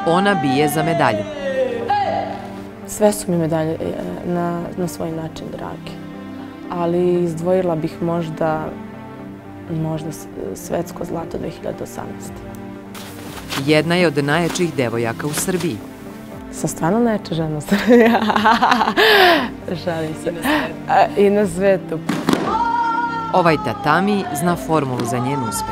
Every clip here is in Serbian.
Ona bije za medalju. Sve su mi medalje na svoj način drage, ali izdvojila bih možda svetsko zlato 2018. Jedna je od najjačih devojaka u Srbiji. Sam stvarno najjača žena u Srbiji. Šalim se. I na svetu. Ovaj tatami zna formulu za njen uspeh.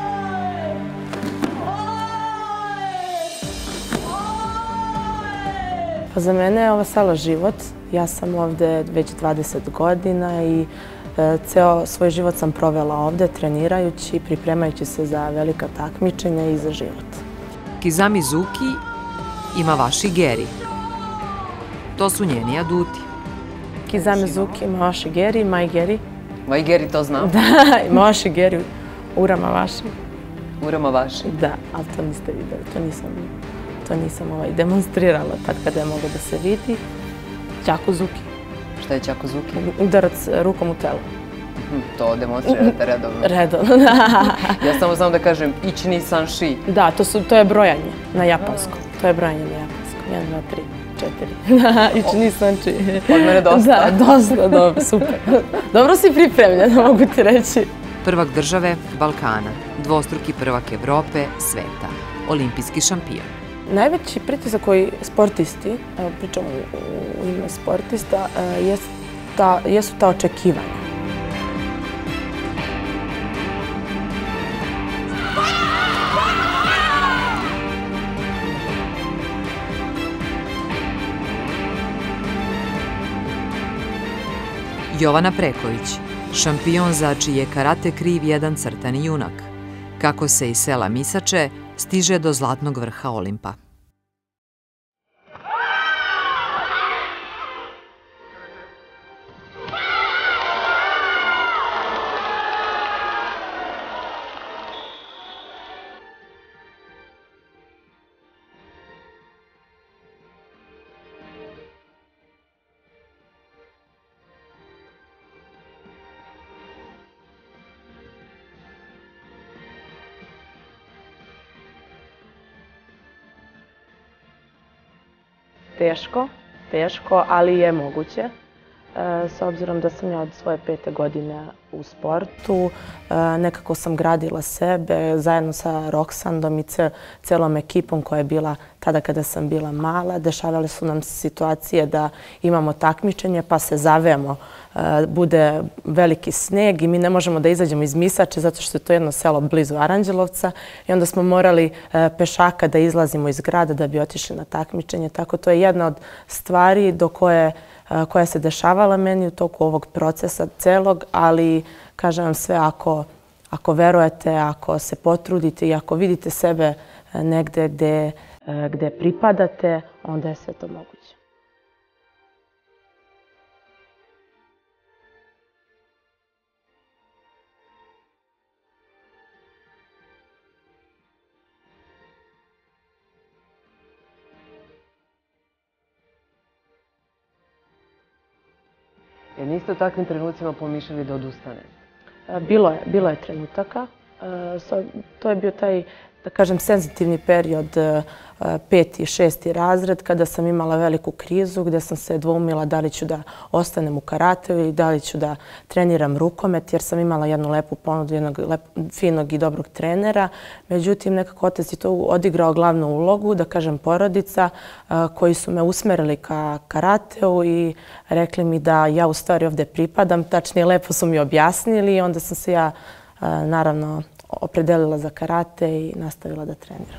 Pa za mene je ova sala život. Ja sam ovde već 20 godina i ceo svoj život sam provela ovde trenirajući, pripremajući se za velika takmičenja i za život. Kizami Zuki ima vaši Geri. To su njeni aduti. Kizami Zuki, Mawashi Geri, Mai Geri. Mai Geri, to znam. Da, Mawashi Geri, Ura Mawashi. Ura Mawashi. Da, ali to niste videli, to nisam demonstrirala tad kada je moglo da se vidi. Chakuzuki. Šta je Chakuzuki? Udarac rukom u telo. To demonstrirate redovno. Redovno, da. Ja samo znam da kažem Ichi Sanshi. Da, to je brojanje na japanskom. To je brojanje na japanskom. 1, 2, 3, 4. Ichi Sanshi. Od mene dosta. Da, dosta, dobro, super. Dobro si pripremljena, mogu ti reći. Prvak države Balkana, dvostruki prvak Evrope, sveta, olimpijski šampion. Najveći pritisak koji sportisti, pričamo u ime sportista, jesu ta očekivanja. Jovana Preković, šampion za čiji je karate kriv jedan crtani junak. Kako se iz sela Misače stiže do zlatnog vrha Olimpa. Teško, ali je moguće. S obzirom da sam ja od svoje 5. godine u sportu, nekako sam gradila sebe zajedno sa Roksandom i celom ekipom koja je bila tada kada sam bila mala. Dešavale su nam situacije da imamo takmičenje pa se zavemo. Bude veliki sneg i mi ne možemo da izađemo iz Misače zato što je to jedno selo blizu Aranđelovca i onda smo morali pešaka da izlazimo iz grada da bi otišli na takmičenje. Tako to je jedna od stvari koja se dešavala meni u toku ovog procesa celog, ali kažem vam sve, ako verujete, ako se potrudite i ako vidite sebe negde gde pripadate, onda je sve to moguće. Jer niste u takvim trenucima pomišljali da odustane? Bilo je trenutaka. To je bio taj, da kažem, senzitivni period 5. i 6. razred kada sam imala veliku krizu gdje sam se dvoumila da li ću da ostanem u karateu i da li ću da treniram rukomet jer sam imala jednu lepu ponudu, jednog finog i dobrog trenera. Međutim, nekako otac je to odigrao glavnu ulogu, da kažem porodica, koji su me usmerili ka karateu i rekli mi da ja u stvari ovdje pripadam. Tačnije, lepo su mi objasnili i onda sam se ja naravno opredelila za karate i nastavila da treniram.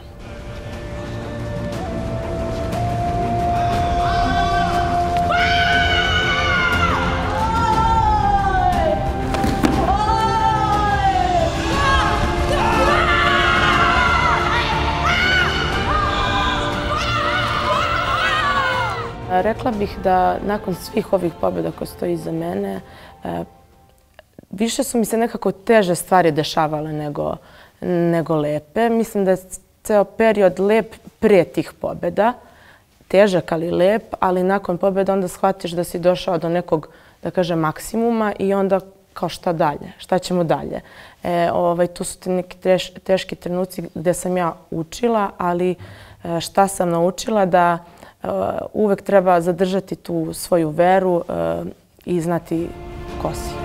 Rekla bih da nakon svih ovih pobjeda koje stoji iza mene, više su mi se nekako teže stvari dešavale nego lepe. Mislim da je ceo period lep pre tih pobjeda. Težak, ali lep, ali nakon pobjeda onda shvatiš da si došao do nekog, da kažem, maksimuma i onda kao šta dalje, šta ćemo dalje. Tu su ti neki teški trenuci gde sam ja učila, ali šta sam naučila da uvek treba zadržati tu svoju veru i znati ko si.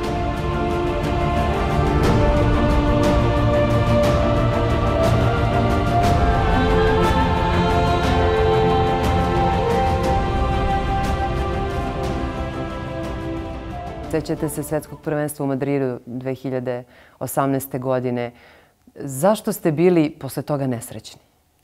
Sećate se svetskog prvenstva u Madridu 2018. godine. Zašto ste bili posle toga nesrećni?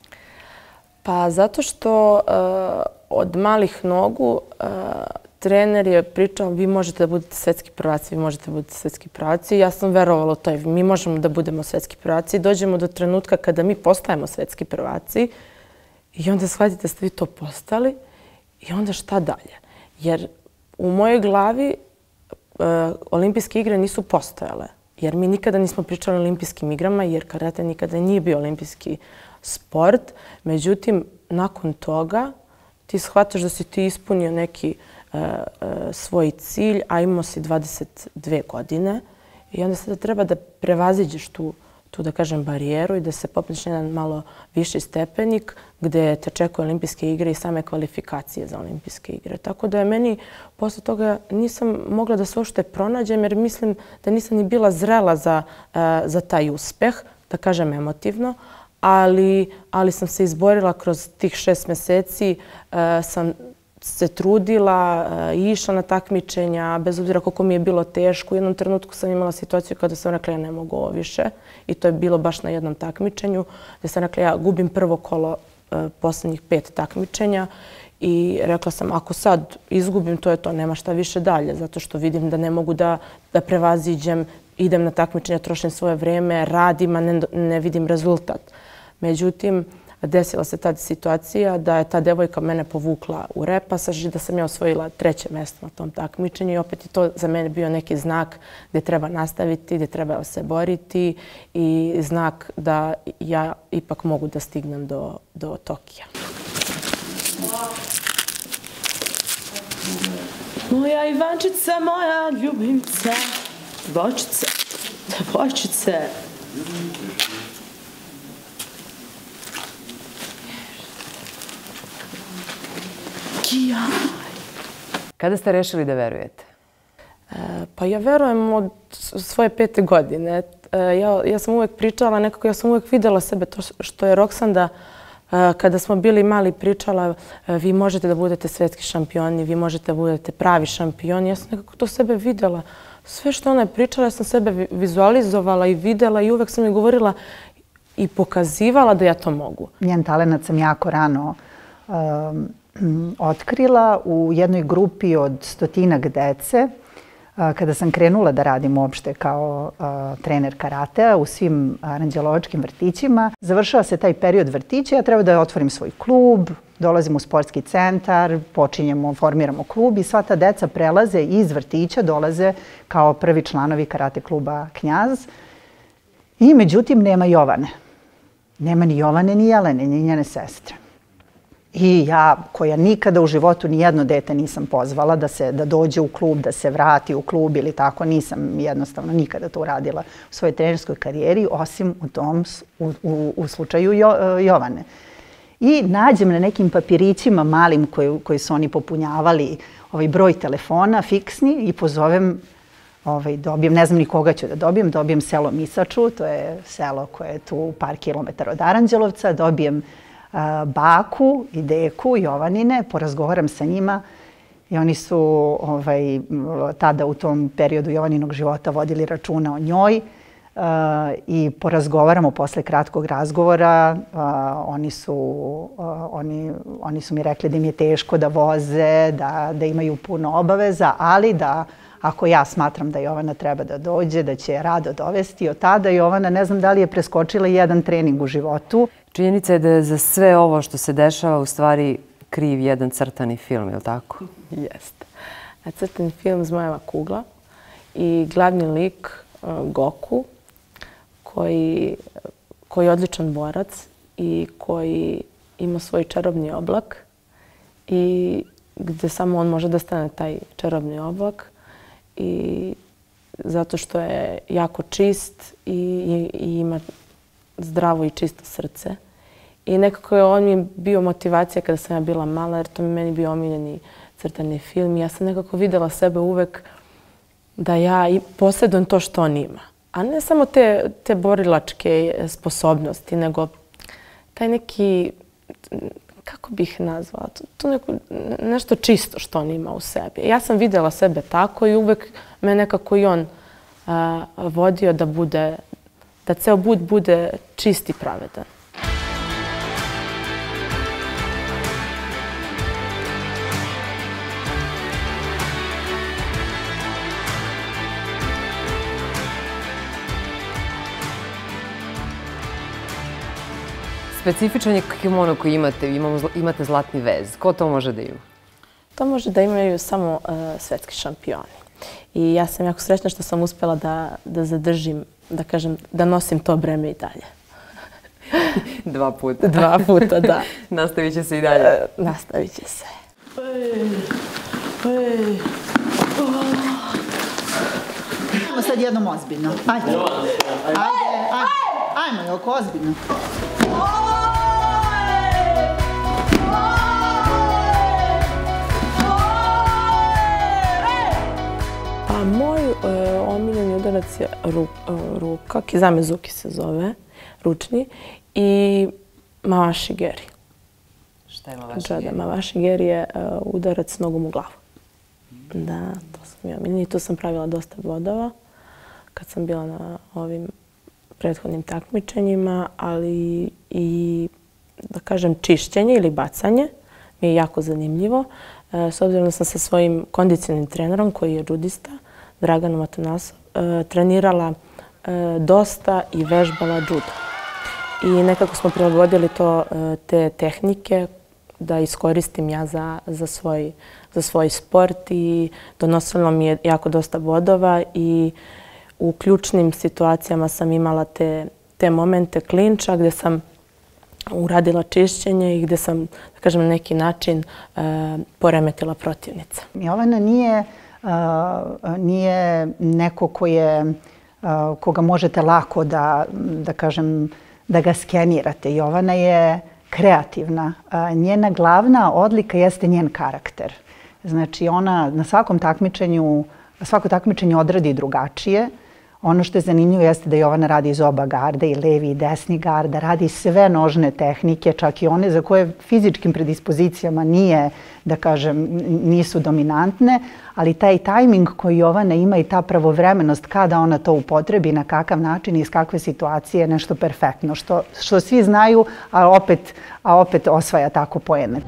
Pa zato što od malih nogu trener je pričao vi možete da budete svetski prvaci, vi možete da budete svetski prvaci. Ja sam verovala u to, mi možemo da budemo svetski prvaci. Dođemo do trenutka kada mi postajemo svetski prvaci i onda shvatite da ste vi to postali i onda šta dalje? Jer u mojoj glavi olimpijske igre nisu postojale. Jer mi nikada nismo pričali o olimpijskim igrama, jer karate nikada nije bio olimpijski sport. Međutim, nakon toga ti shvataš da si ti ispunio neki svoj cilj, a imao si 22 godine. I onda sada treba da prevaziđeš tu da kažem, barijeru i da se popneš na jedan malo viši stepenik gde te čekaju olimpijske igre i same kvalifikacije za olimpijske igre. Tako da je meni posle toga nisam mogla da se uopšte pronađem jer mislim da nisam ni bila zrela za taj uspeh, da kažem emotivno, ali sam se izborila kroz tih 6 meseci, sam se trudila, išla na takmičenja, bez obzira koliko mi je bilo teško. U jednom trenutku sam imala situaciju kada sam rekla ja ne mogu ovo više i to je bilo baš na jednom takmičenju gdje sam rekla ja gubim prvo kolo poslednjih 5 takmičenja i rekla sam ako sad izgubim to je to, nema šta više dalje zato što vidim da ne mogu da prevaziđem, idem na takmičenja, trošim svoje vreme, radim, a ne vidim rezultat. Međutim, desila se ta situacija da je ta devojka mene povukla u repasaž i da sam ja osvojila 3. mesto na tom takmičenju i opet je to za mene bio neki znak gdje treba nastaviti, gdje treba se boriti i znak da ja ipak mogu da stignem do Tokija. Moja Ivančica, moja ljubimca, devojčice, devojčice. Kada ste rešili da verujete? Pa ja verujem od svoje 5. godine. Ja sam uvek pričala, nekako ja sam uvek videla sebe, to što je Roksanda, kada smo bili mali pričala, vi možete da budete svetski šampioni, vi možete da budete pravi šampioni. Ja sam nekako to sebe videla. Sve što ona je pričala, ja sam sebe vizualizovala i videla i uvek sam mi govorila i pokazivala da ja to mogu. Njen talenat sam jako rano otkrila u jednoj grupi od 100-ak dece. Kada sam krenula da radim uopšte kao trener karatea u svim aranđelovačkim vrtićima, završava se taj period vrtića, ja treba da otvorim svoj klub, dolazim u sportski centar, formiramo klub i sva ta deca prelaze iz vrtića, dolaze kao prvi članovi karate kluba Knjaz. I međutim nema Jovane. Nema ni Jovane, ni Jelene, ni njene sestre. I ja, koja nikada u životu ni jedno dete nisam pozvala da dođe u klub, da se vrati u klub ili tako, nisam jednostavno nikada to uradila u svojoj trenerskoj karijeri, osim u slučaju Jovane. I nađem na nekim papirićima malim koji su oni popunjavali broj telefona, fiksni, i pozovem, dobijem, ne znam ni koga ću da dobijem selo Misaču, to je selo koje je tu par kilometara od Aranđelovca, dobijem baku i deku Jovanine, porazgovaram sa njima i oni su tada u tom periodu Jovaninog života vodili računa o njoj i porazgovaramo posle kratkog razgovora. Oni su mi rekli da im je teško da voze, da imaju puno obaveza, ali da ako ja smatram da Jovana treba da dođe, da će je rado dovesti. Od tada Jovana, ne znam da li je preskočila jedan trening u životu. Činjenica je da je za sve ovo što se dešava u stvari kriv jedan crtani film, je li tako? Jeste. Crtani film Zmajeva kugla i glavni lik Goku, koji je odličan borac i koji ima svoj čarobni oblak i gde samo on može da stane taj čarobni oblak. I zato što je jako čist i ima zdravo i čisto srce. I nekako je on mi bio motivacija kada sam ja bila mala, jer to mi meni bio omiljeni crtani film. I ja sam nekako videla sebe uvek da ja posjedujem to što on ima. A ne samo te borilačke sposobnosti, nego taj neki, kako bih nazvala, to nešto čisto što on ima u sebi. Ja sam videla sebe tako i uvek me nekako i on vodio da ceo put bude čist i pravedan. Specifičan je kimono koji imate zlatni vez. Ko to može da ima? To može da imaju samo svetski šampioni. I ja sam jako srećna što sam uspela da zadržim, da kažem, da nosim to breme i dalje. 2 puta. 2 puta, da. Nastavit će se i dalje. Nastavit će se. Ajmo sad jednom ozbiljno. Ajde. Ajmo, Joko, ozbiljno. Moj omiljeni udarac je ruka, Kizamezuki se zove, ručni, i Mawashigeri. Šta je Mawashigeri? Mawashigeri je udarac nogom u glavu. Da, to sam ja omiljeni. Tu sam pravila dosta bodova kad sam bila na ovim prethodnim takmičenjima, ali i, da kažem, čišćenje ili bacanje mi je jako zanimljivo. S obzirom da sam sa svojim kondicionalnim trenerom, koji je judista, Draganom Atanasov, trenirala dosta i vežbala judo. I nekako smo prilagodili te tehnike da iskoristim ja za svoj sport i donosilo mi je jako dosta bodova i u ključnim situacijama sam imala te momente klinča gdje sam uradila čišćenje i gdje sam, da kažem, na neki način poremetila protivnica. Jovana nije neko koga možete lako da kažem, da ga skenirate. Jovana je kreativna. Njena glavna odlika jeste njen karakter. Znači, ona na svako takmičenje odradi drugačije. Ono što je zanimljivo jeste da Jovana radi iz oba garda, i levi i desni gard, da radi sve nožne tehnike, čak i one za koje fizičkim predispozicijama nisu dominantne, ali taj tajming koji Jovana ima i ta pravovremenost kada ona to upotrebi, na kakav način i iz kakve situacije je nešto perfektno, što svi znaju, a opet osvaja tako poene.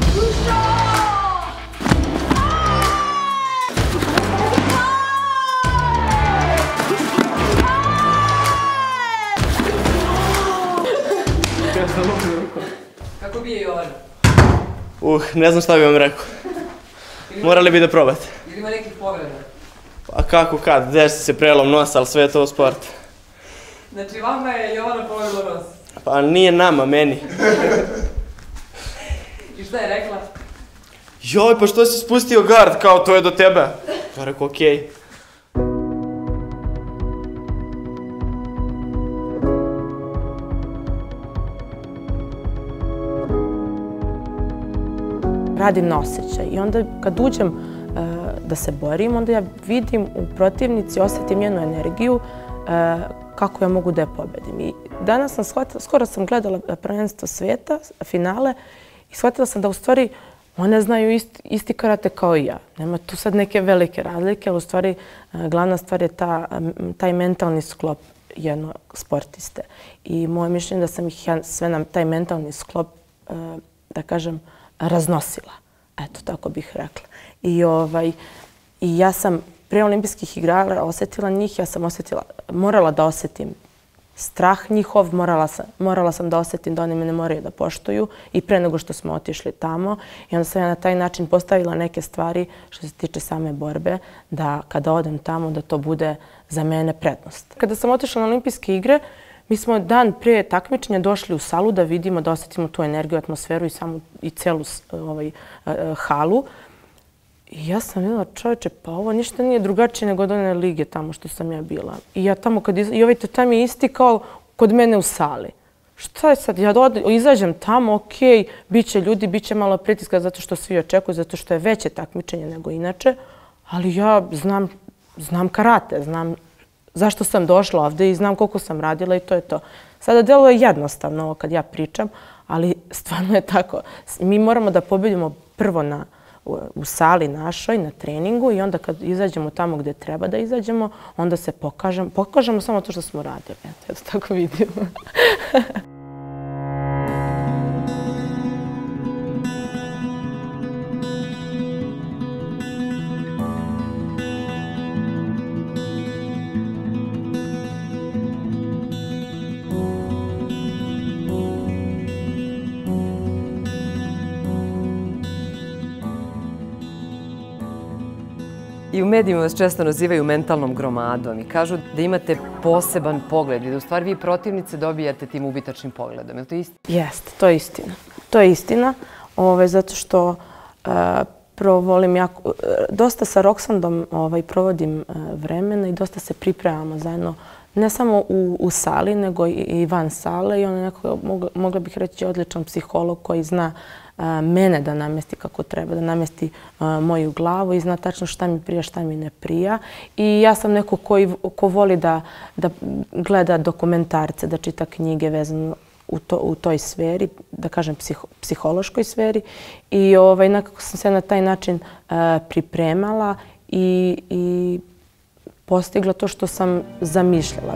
Kako bije Jovana? Ne znam šta bi vam rekao. Morali bi da probate. Ili ima nekih povreda? Pa kako kad, desi se prelom nosa, ali sve je to sport. Znači vama je Jovana povredila nos? Pa nije nama, meni. I šta je rekla? Joj, pa što si spustio gard, kao to je do tebe? Ja rekao, okej. Radim na osjećaj i onda kad uđem da se borim, onda ja vidim u protivnici, osjetim njenu energiju, kako ja mogu da je pobedim. I danas skoro sam gledala prvenstvo sveta, finale, i shvatila sam da u stvari one znaju isti karate kao i ja. Nema tu sad neke velike razlike, ali u stvari glavna stvar je taj mentalni sklop jednog sportiste. I moje mišljenje je da sam ih sve na taj mentalni sklop, da kažem, raznosila. Eto, tako bih rekla. I ja sam pre olimpijskih igara osjetila njih, morala da osjetim strah njihov, morala sam da osjetim da oni me ne moraju da poštuju i pre nego što smo otišli tamo. I onda sam ja na taj način postavila neke stvari što se tiče same borbe, da kada odem tamo da to bude za mene prednost. Kada sam otišla na olimpijske igre, mi smo dan prije takmičenja došli u salu da vidimo, da osjetimo tu energiju, atmosferu i celu halu. I ja sam vidjela, čovječe, pa ovo ništa nije drugačije nego od one lige tamo što sam ja bila. I ja tamo, i ovaj tatam je isti kao kod mene u sali. Šta je sad? Ja izađem tamo, okej, bit će ljudi, bit će malo pritiska zato što svi očekuju, zato što je veće takmičenje nego inače. Ali ja znam karate, znam zašto sam došla ovdje i znam koliko sam radila i to je to. Sada deluje jednostavno ovo kad ja pričam, ali stvarno je tako. Mi moramo da pobedimo prvo u sali našoj, na treningu i onda kad izađemo tamo gdje treba da izađemo, onda se pokažemo samo to što smo radili. Eto, tako vidimo. I u medijima vas često nazivaju mentalnom gromadom i kažu da imate poseban pogled i da u stvari vi protivnice dobijate tim ubitačnim pogledom. Je li to istina? Jeste, to je istina. To je istina, zato što prvo volim jako... Dosta sa Roksandom provodim vremena i dosta se pripremamo zajedno, ne samo u sali, nego i van sale. I on je neko, mogla bih reći, odličan psiholog koji zna mene da namesti kako treba, da namesti moju glavu i zna tačno šta mi prija, šta mi ne prija. I ja sam neko ko voli da gleda dokumentarce, da čita knjige vezano u toj sferi, da kažem psihološkoj sferi. I nekako sam se na taj način pripremala i postigla to što sam zamišljala.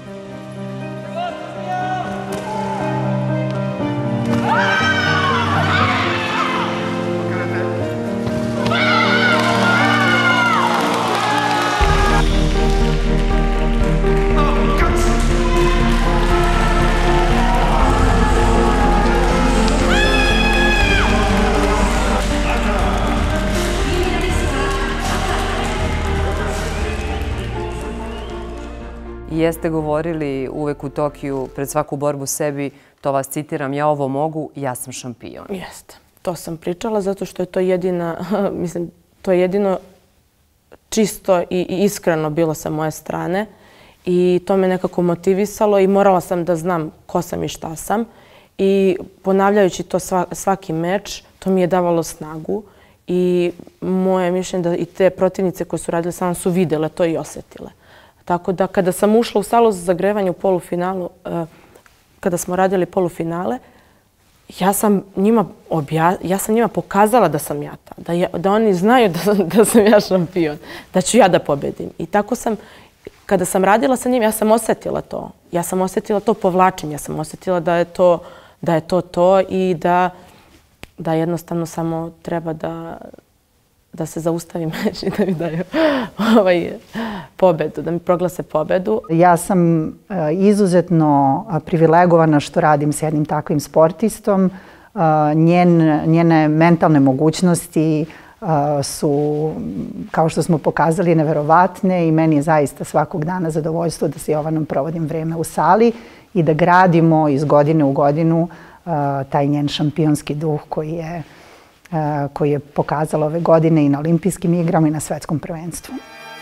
Jeste govorili uvek u Tokiju pred svaku borbu sebi, to vas citiram, ja ovo mogu, ja sam šampion. Jeste. To sam pričala zato što je to jedina, mislim, to je jedino čisto i iskreno bilo sa moje strane i to me nekako motivisalo i morala sam da znam ko sam i šta sam i ponavljajući to svaki meč, to mi je davalo snagu i moje mišljenje da i te protivnice koje su radile sa mnom su videle to i osjetile. Tako da kada sam ušla u salu za zagrevanje u polufinalu, kada smo radili polufinale, ja sam njima pokazala da sam ja ta, da oni znaju da sam ja šampion, da ću ja da pobedim. I tako sam, kada sam radila sa njim, ja sam osjetila to. Ja sam osjetila to povlačenje, ja sam osjetila da je to i da jednostavno samo treba da se zaustavi meč i da mi daju pobedu, da mi proglase pobedu. Ja sam izuzetno privilegovana što radim s jednim takvim sportistom. Njene mentalne mogućnosti su, kao što smo pokazali, neverovatne i meni je zaista svakog dana zadovoljstvo da se Jovanom provodim vreme u sali i da gradimo iz godine u godinu taj njen šampionski duh koji je pokazala ove godine i na olimpijskim igrama i na svetskom prvenstvu.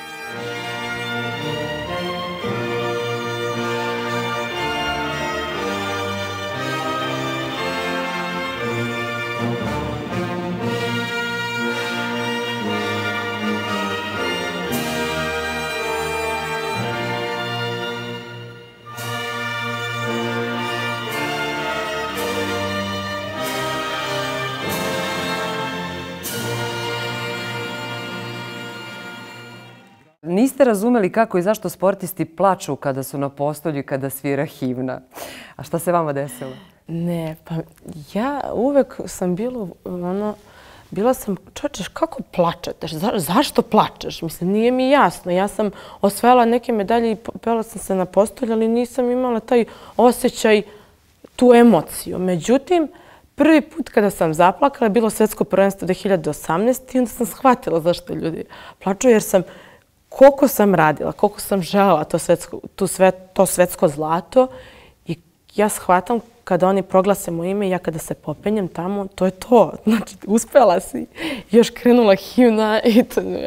Niste razumeli kako i zašto sportisti plaču kada su na postolju i kada svira himna. A šta se vama desilo? Ne, pa ja uvek sam bila sam, čočeš, kako plačete? Zašto plačeš? Mislim, nije mi jasno. Ja sam osvajala neke medalje i pela sam se na postolju, ali nisam imala taj osjećaj, tu emociju. Međutim, prvi put kada sam zaplakala je bilo svetsko prvenstvo 2018. i onda sam shvatila zašto ljudi plaču, jer sam koliko sam radila, koliko sam želela to svetsko zlato i ja shvatam kada oni proglase moje ime, ja kada se popenjem tamo, to je to. Znači, uspela si. Još krenula himna i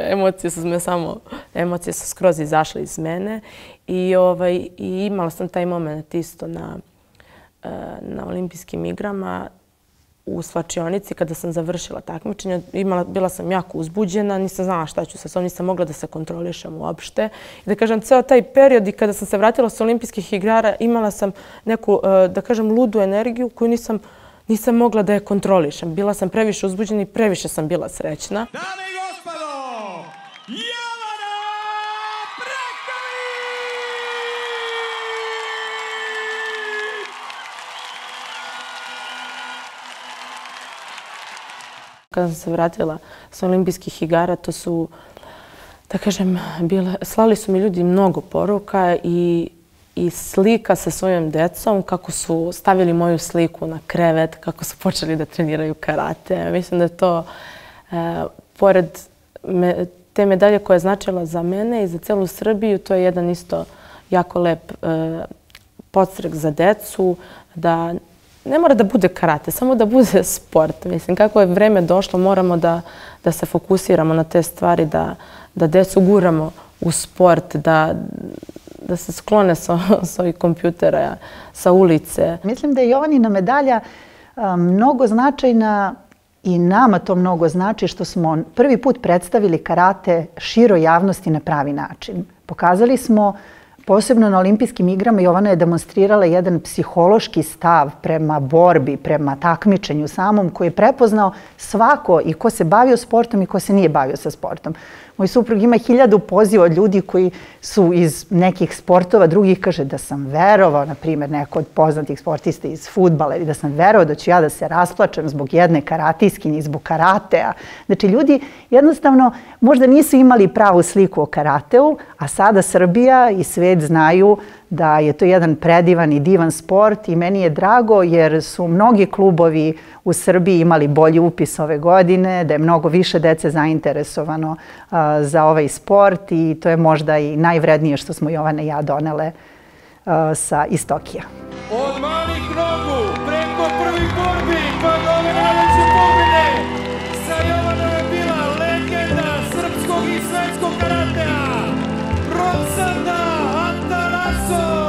emocije su skroz izašle iz mene. I imala sam taj moment isto na olimpijskim igrama u slačionici kada sam završila takmičenje. Bila sam jako uzbuđena, nisam znala šta ću sa sobom, nisam mogla da se kontrolišem uopšte. I da kažem, ceo taj period i kada sam se vratila sa olimpijskih igara, imala sam neku, da kažem, ludu energiju koju nisam mogla da je kontrolišem. Bila sam previše uzbuđena i previše sam bila srećna. Dame i gospodo, Jovana Brajković! Kada sam se vratila sa olimpijskih igara, to su, da kažem, slali su mi ljudi mnogo poruka i slika sa svojom decom, kako su stavili moju sliku na krevet, kako su počeli da treniraju karate. Mislim da je to, pored te medalje koja je značila za mene i za celu Srbiju, to je jedan isto jako lep podstrek za decu, da ne mora da bude karate, samo da bude sport. Mislim, kako je vreme došlo, moramo da se fokusiramo na te stvari, da decu guramo u sport, da se sklone sa ovih kompjutera, sa ulice. Mislim da je Jovanina medalja mnogo značajna i nama to mnogo znači što smo prvi put predstavili karate široj javnosti na pravi način. Pokazali smo, posebno na olimpijskim igrama, Jovana je demonstrirala jedan psihološki stav prema borbi, prema takmičenju samom, koji je prepoznao svako i ko se bavio sportom i ko se nije bavio sa sportom. Moj suprug ima 1000 poziva od ljudi koji su iz nekih sportova, drugih kaže da sam verovao, na primjer, neko od poznatih sportista iz fudbala, i da sam verovao da ću ja da se rasplačem zbog jedne karatistkinje, zbog karatea. Znači, ljudi jednostavno možda nisu imali pravu sliku o karateu, a sada Srbija i svet znaju da je to jedan predivan i divan sport i meni je drago jer su mnogi klubovi u Srbiji imali bolji upis ove godine, da je mnogo više dece zainteresovano za ovaj sport i to je možda i najvrednije što smo Jovana i ja donele iz Tokija. Od malih nogu, preko prvih borbi, pa do ove najveće pobjede, sa Jovanom je bila legenda srpskog i svetskog karatea, Roksanda Atanassov!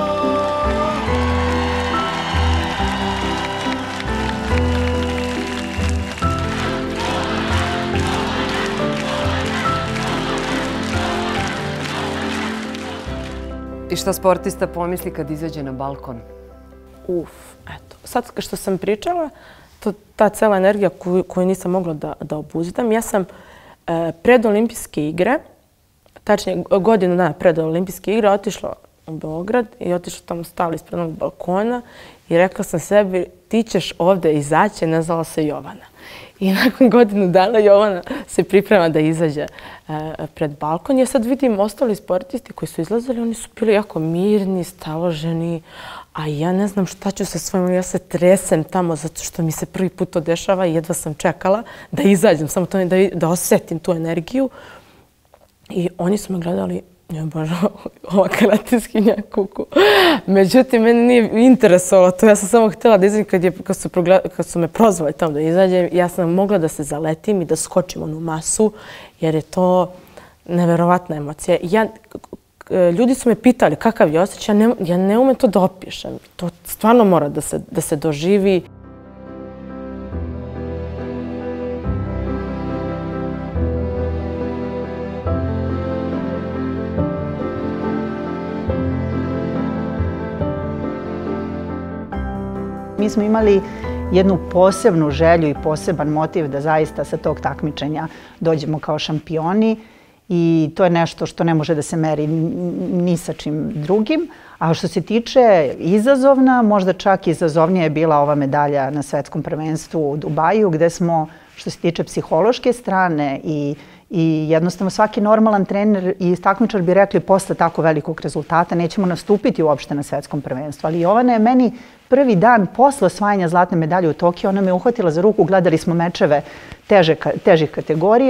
I šta sportista pomisli kad izađe na balkon? Eto. Sad što sam pričala, ta cela energija koju nisam mogla da obuzdam, ja sam pred olimpijske igre, tačnije godinu dana pred olimpijske igre, otišla u Beograd i otišla tamo, stala ispred onog balkona i rekla sam sebi, ti ćeš ovde izaći, nazvala se Jovana. I nakon godinu dana Jovana se priprema da izađe pred balkon. Ja sad vidim ostali sportisti koji su izlazili, oni su bili jako mirni, staloženi, a ja ne znam šta ću sa svojim, ja se tresem tamo zato što mi se prvi put to dešava i jedva sam čekala da izađem, samo to da osetim tu energiju. I oni su me gledali, ja bože, ova karateskinja kuku. Međutim, meni nije interesovalo to. Ja sam samo htjela da izađem kad su me prozvali tamo da izađem. Ja sam mogla da se zaletim i da skočim onu masu, jer je to neverovatna emocija. Ljudi su me pitali kakav je osjećaj. Ja ne umem to da opišem. To stvarno mora da se doživi. Mi smo imali jednu posebnu želju i poseban motiv da zaista sa tog takmičenja dođemo kao šampioni i to je nešto što ne može da se meri ni sa čim drugim. A što se tiče izazovna, možda čak izazovnija je bila ova medalja na svetskom prvenstvu u Dubaju, gde smo, što se tiče psihološke strane i jednostavno svaki normalan trener i takmičar bi rekli posle tako velikog rezultata nećemo nastupiti uopšte na svetskom prvenstvu. Ali Jovana je meni prvi dan posle osvajanja zlatne medalje u Tokiju, ona me uhvatila za ruku, gledali smo mečeve težih kategorija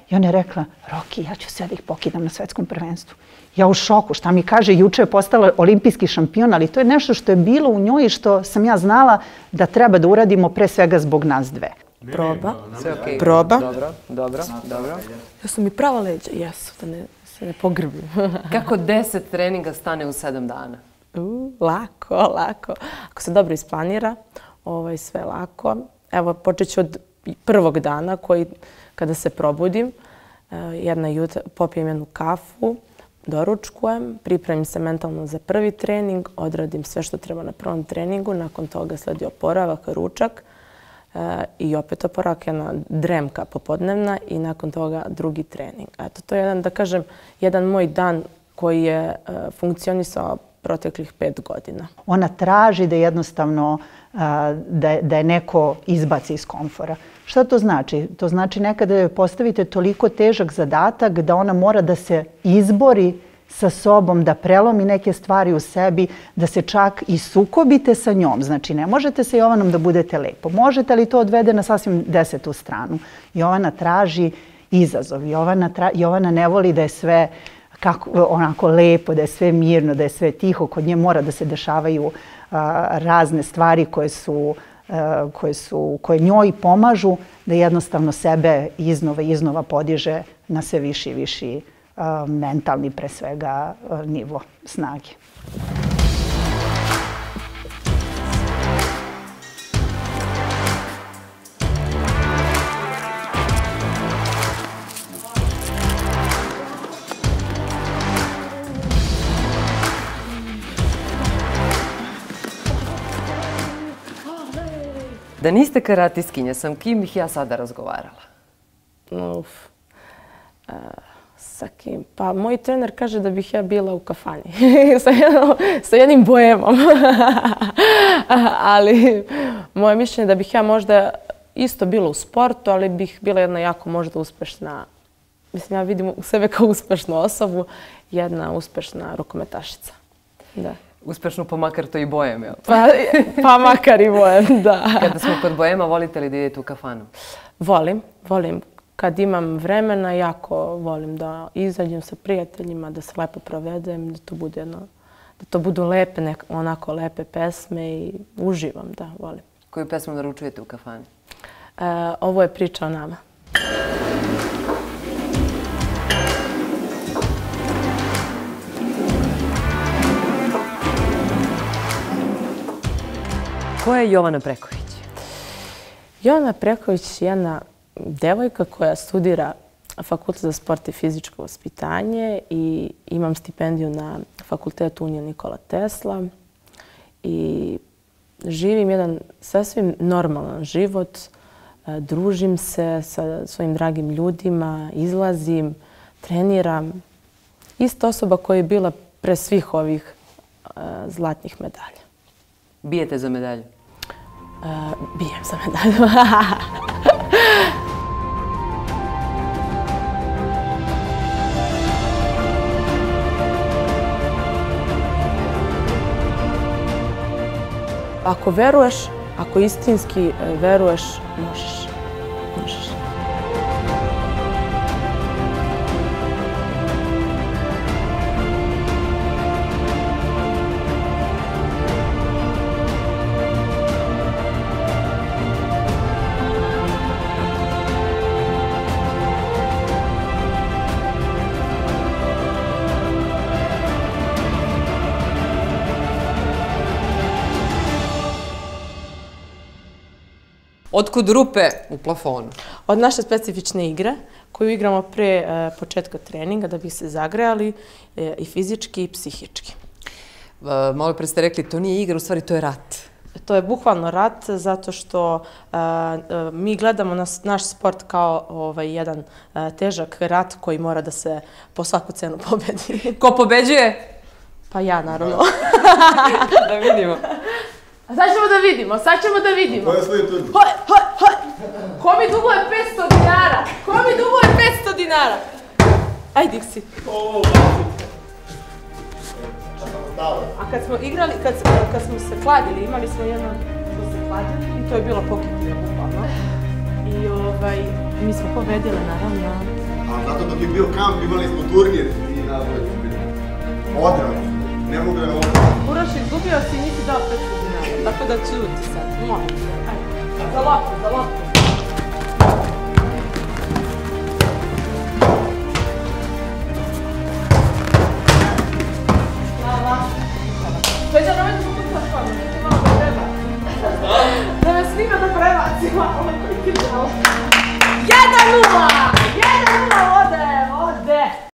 I ona je rekla, Roki, ja ću sve da ih pokidam na svetskom prvenstvu. Ja u šoku, šta mi kaže, juče je postala olimpijski šampion, ali to je nešto što je bilo u njoj i što sam ja znala da treba da uradimo pre svega zbog nas dve. Proba. Sve okej. Proba. Dobro. Ja su mi prava leđa, jesu, da se ne pogrbim. Kako 10 treninga stane u 7 dana? Lako. Ako se dobro isplanira, sve lako. Evo, počet ću od prvog dana kada se probudim. Popijem jednu kafu, doručkujem, pripremim se mentalno za prvi trening, odradim sve što treba na prvom treningu, nakon toga sledi oporavak, ručak i opet oporavak, jedna dremka popodnevna i nakon toga drugi trening. Eto, to je jedan moj dan koji je funkcionisao proteklih 5 godina. Ona traži da jednostavno da je neko izbaci iz komfora. Šta to znači? To znači nekada joj postavite toliko težak zadatak da ona mora da se izbori sa sobom, da prelomi neke stvari u sebi, da se čak i sukobite sa njom. Znači, ne možete sa Jovanom da budete lepo. Možete, ali to odvede na sasvim 10. stranu. Jovana traži izazov. Jovana ne voli da je sve onako lepo, da je sve mirno, da je sve tiho. Kod nje mora da se dešavaju razne stvari koje njoj pomažu da jednostavno sebe iznova podiže na sve viši i viši mentalni, pre svega, nivo snage. Da niste karatiskinja, sa kim bih ja sada razgovarala? Sa kim? Pa moj trener kaže da bih ja bila u kafani sa jednim boemom. Ali moje mišljenje je da bih ja možda isto bila u sportu, ali bih bila jedna jako možda uspešna, mislim ja vidim u sebe kao uspešnu osobu, jedna uspešna rukometašica. Da. Uspešno pa makar to i bojem, jel? Pa makar i bojem, da. Kada smo kod bojema, volite li da idete u kafanu? Volim. Kad imam vremena, jako volim da izađem sa prijateljima, da se lepo provedem, da to budu lepe, onako lepe pesme i uživam, da, volim. Koju pesmu naručujete u kafani? Ovo je priča o nama. Ko je Jovana Preković? Jovana Preković je jedna devojka koja studira Fakultet za sport i fizičko vaspitanje i imam stipendiju na Fakultetu Unije Nikola Tesla i živim jedan sasvim normalan život, družim se sa svojim dragim ljudima, izlazim, treniram. Ista osoba koja je bila pre svih ovih zlatnih medalja. Bijete za medalju? Bijem za medalju. Ako veruješ, ako istinski veruješ, možeš. Otkud rupe u plafonu? Od naše specifične igre koju igramo pre početka treninga da bi se zagrejali i fizički i psihički. Malo pre ste rekli, to nije igra, u stvari to je rat. To je bukvalno rat zato što mi gledamo naš sport kao jedan težak rat koji mora da se po svaku cenu pobedi. Ko pobeđuje? Pa ja, naravno. Da vidimo. Sad ćemo da vidimo. Ko je svoji tuđi? Ko mi duguje 500 dinara? Ajde, Diksi. A kad smo igrali, kad smo se kladili, imali smo jedno smo se kladili i to je bilo pokitnije, bukvalno. I mi smo pobedile, naravno. Ali zato dok je bio kamp imali smo turnir i nazvali smo biti. Odrali smo, ne mogu da me odrali. Uroš, izgubio si i nisi dao 500 dinara, tako da čuti sad, molim te, ajde. Za loptu, za loptu. Peđa, nemoj da se pucaš kod, neće malo da prebaci. Da me snima da prebaci malo, koji ti žao. 1-0!